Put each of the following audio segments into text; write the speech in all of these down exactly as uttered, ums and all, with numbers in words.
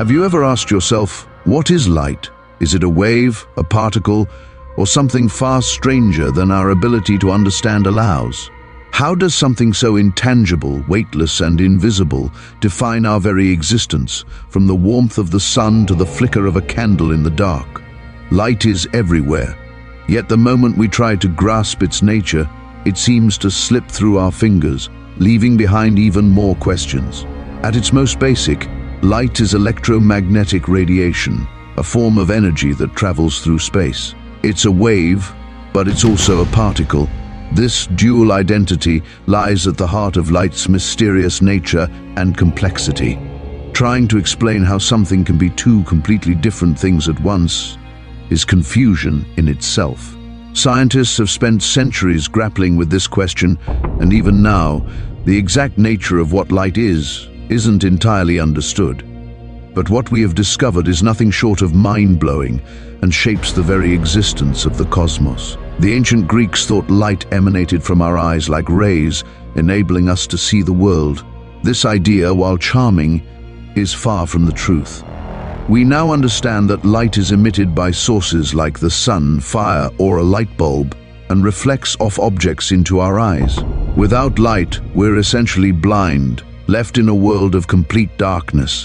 Have you ever asked yourself, what is light? Is it a wave, a particle, or something far stranger than our ability to understand allows? How does something so intangible, weightless, and invisible define our very existence, from the warmth of the sun to the flicker of a candle in the dark? Light is everywhere, yet the moment we try to grasp its nature, it seems to slip through our fingers, leaving behind even more questions. At its most basic, light is electromagnetic radiation, a form of energy that travels through space. It's a wave, but it's also a particle. This dual identity lies at the heart of light's mysterious nature and complexity. Trying to explain how something can be two completely different things at once is confusion in itself. Scientists have spent centuries grappling with this question, and even now, the exact nature of what light is isn't entirely understood. But what we have discovered is nothing short of mind-blowing and shapes the very existence of the cosmos. The ancient Greeks thought light emanated from our eyes like rays, enabling us to see the world. This idea, while charming, is far from the truth. We now understand that light is emitted by sources like the sun, fire, or a light bulb, and reflects off objects into our eyes. Without light, we're essentially blind, left in a world of complete darkness.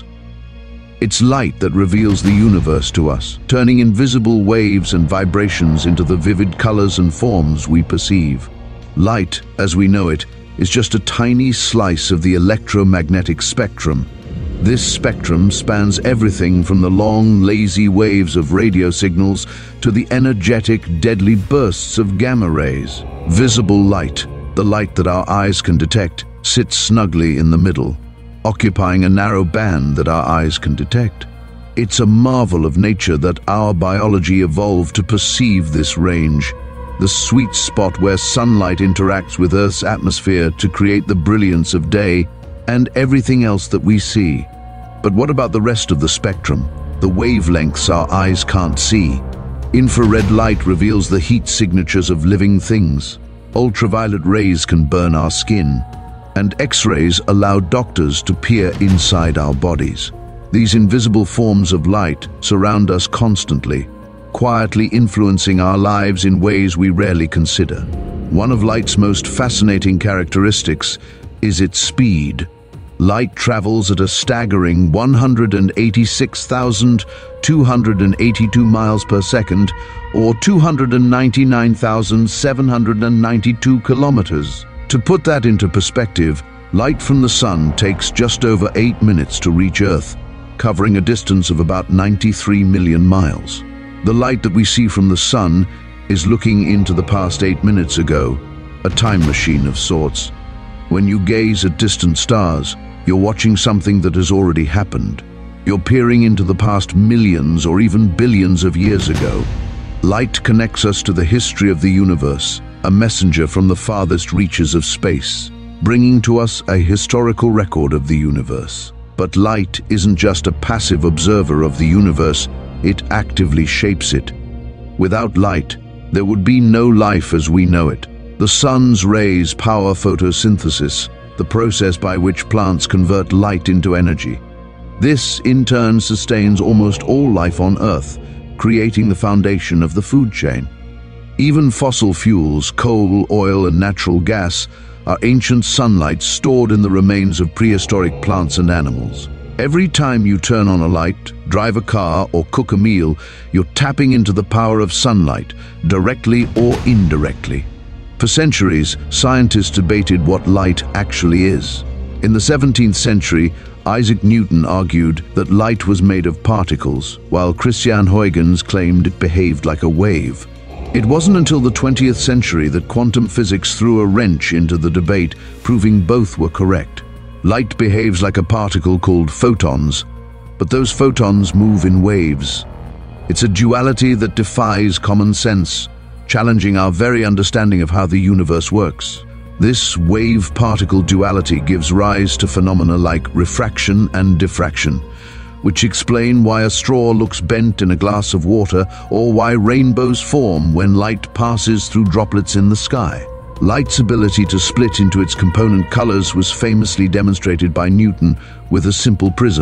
It's light that reveals the universe to us, turning invisible waves and vibrations into the vivid colors and forms we perceive. Light, as we know it, is just a tiny slice of the electromagnetic spectrum. This spectrum spans everything from the long, lazy waves of radio signals to the energetic, deadly bursts of gamma rays. Visible light, the light that our eyes can detect, sits snugly in the middle, occupying a narrow band that our eyes can detect. It's a marvel of nature that our biology evolved to perceive this range, the sweet spot where sunlight interacts with Earth's atmosphere to create the brilliance of day and everything else that we see. But what about the rest of the spectrum, the wavelengths our eyes can't see? Infrared light reveals the heat signatures of living things. Ultraviolet rays can burn our skin, and X-rays allow doctors to peer inside our bodies. These invisible forms of light surround us constantly, quietly influencing our lives in ways we rarely consider. One of light's most fascinating characteristics is its speed. Light travels at a staggering one hundred eighty-six thousand two hundred eighty-two miles per second, or two hundred ninety-nine thousand seven hundred ninety-two kilometers. To put that into perspective, light from the sun takes just over eight minutes to reach Earth, covering a distance of about ninety-three million miles. The light that we see from the sun is looking into the past eight minutes ago, a time machine of sorts. When you gaze at distant stars, you're watching something that has already happened. You're peering into the past millions or even billions of years ago. Light connects us to the history of the universe, a messenger from the farthest reaches of space, bringing to us a historical record of the universe. But light isn't just a passive observer of the universe, it actively shapes it. Without light, there would be no life as we know it. The sun's rays power photosynthesis, the process by which plants convert light into energy. This, in turn, sustains almost all life on Earth, creating the foundation of the food chain. Even fossil fuels, coal, oil, and natural gas, are ancient sunlight stored in the remains of prehistoric plants and animals. Every time you turn on a light, drive a car, or cook a meal, you're tapping into the power of sunlight, directly or indirectly. For centuries, scientists debated what light actually is. In the seventeenth century, Isaac Newton argued that light was made of particles, while Christian Huygens claimed it behaved like a wave. It wasn't until the twentieth century that quantum physics threw a wrench into the debate, proving both were correct. Light behaves like a particle called photons, but those photons move in waves. It's a duality that defies common sense, challenging our very understanding of how the universe works. This wave-particle duality gives rise to phenomena like refraction and diffraction, which explain why a straw looks bent in a glass of water or why rainbows form when light passes through droplets in the sky. Light's ability to split into its component colors was famously demonstrated by Newton with a simple prism.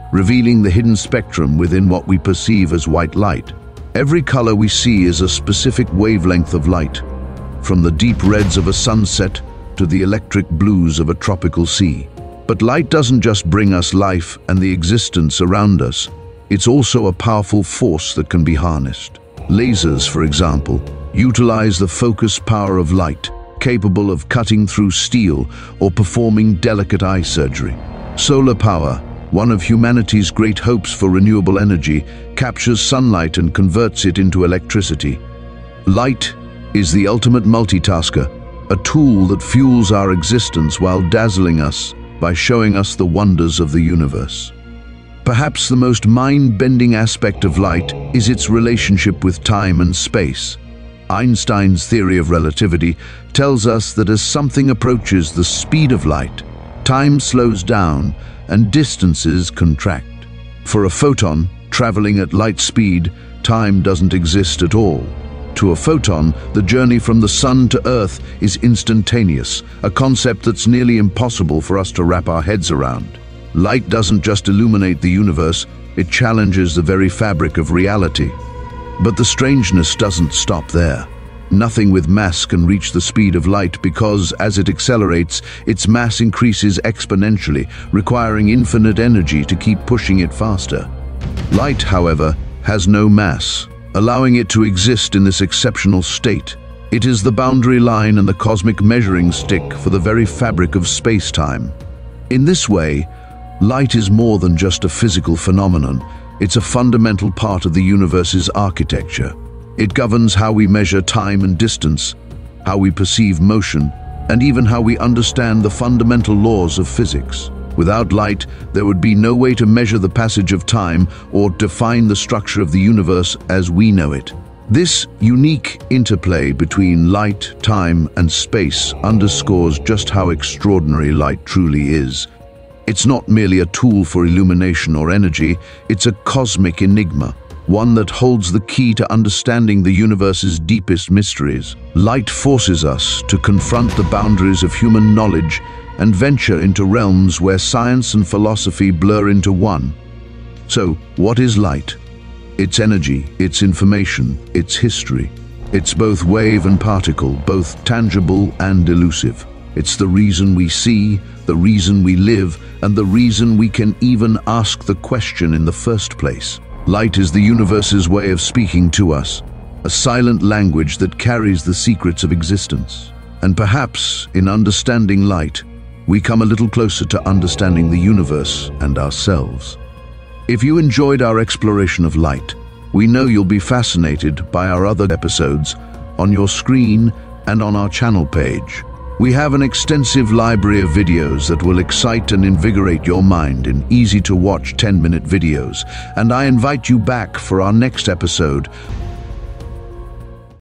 revealing the hidden spectrum within what we perceive as white light. Every color we see is a specific wavelength of light, from the deep reds of a sunset to the electric blues of a tropical sea. But light doesn't just bring us life and the existence around us. It's also a powerful force that can be harnessed. Lasers, for example, utilize the focus power of light, capable of cutting through steel or performing delicate eye surgery. Solar power, one of humanity's great hopes for renewable energy, captures sunlight and converts it into electricity. Light is the ultimate multitasker, a tool that fuels our existence while dazzling us by showing us the wonders of the universe. Perhaps the most mind-bending aspect of light is its relationship with time and space. Einstein's theory of relativity tells us that as something approaches the speed of light, time slows down and distances contract. For a photon traveling at light speed, time doesn't exist at all. To a photon, the journey from the sun to Earth is instantaneous, a concept that's nearly impossible for us to wrap our heads around. Light doesn't just illuminate the universe, it challenges the very fabric of reality. But the strangeness doesn't stop there. Nothing with mass can reach the speed of light because, as it accelerates, its mass increases exponentially, requiring infinite energy to keep pushing it faster. Light, however, has no mass, allowing it to exist in this exceptional state. It is the boundary line and the cosmic measuring stick for the very fabric of space-time. In this way, light is more than just a physical phenomenon. It's a fundamental part of the universe's architecture. It governs how we measure time and distance, how we perceive motion, and even how we understand the fundamental laws of physics. Without light, there would be no way to measure the passage of time or define the structure of the universe as we know it. This unique interplay between light, time, and space underscores just how extraordinary light truly is. It's not merely a tool for illumination or energy, it's a cosmic enigma, one that holds the key to understanding the universe's deepest mysteries. Light forces us to confront the boundaries of human knowledge and venture into realms where science and philosophy blur into one. So, what is light? It's energy, it's information, it's history. It's both wave and particle, both tangible and elusive. It's the reason we see, the reason we live, and the reason we can even ask the question in the first place. Light is the universe's way of speaking to us, a silent language that carries the secrets of existence. And perhaps, in understanding light, we come a little closer to understanding the universe and ourselves. If you enjoyed our exploration of light, we know you'll be fascinated by our other episodes on your screen and on our channel page. We have an extensive library of videos that will excite and invigorate your mind in easy-to-watch ten-minute videos, and I invite you back for our next episode